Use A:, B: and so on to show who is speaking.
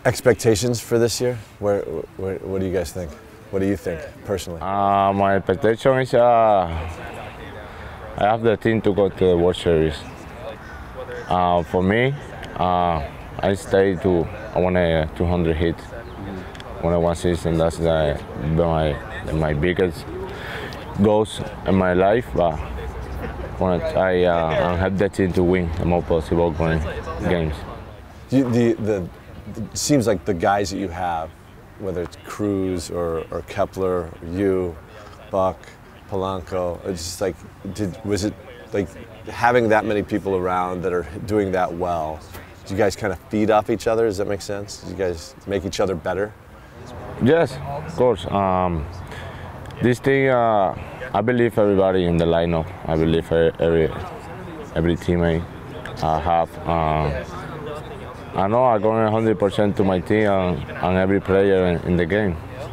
A: Expectations for this year? What do you guys think? What do you think personally?
B: My expectation is I have the team to go to the World Series. For me, I stay to I want a 200 hit. When I one season, that's my biggest goals in my life. But I have the team to win the more possible games.
A: It seems like the guys that you have, whether it's Cruz or Kepler, or you, Buck, Polanco, it's just like, was it like having that many people around that are doing that well? Do you guys kind of feed off each other? Does that make sense? Do you guys make each other better?
B: Yes, of course. This thing, I believe everybody in the lineup. I believe every teammate I have. I know I'm going 100% to my team and every player in the game.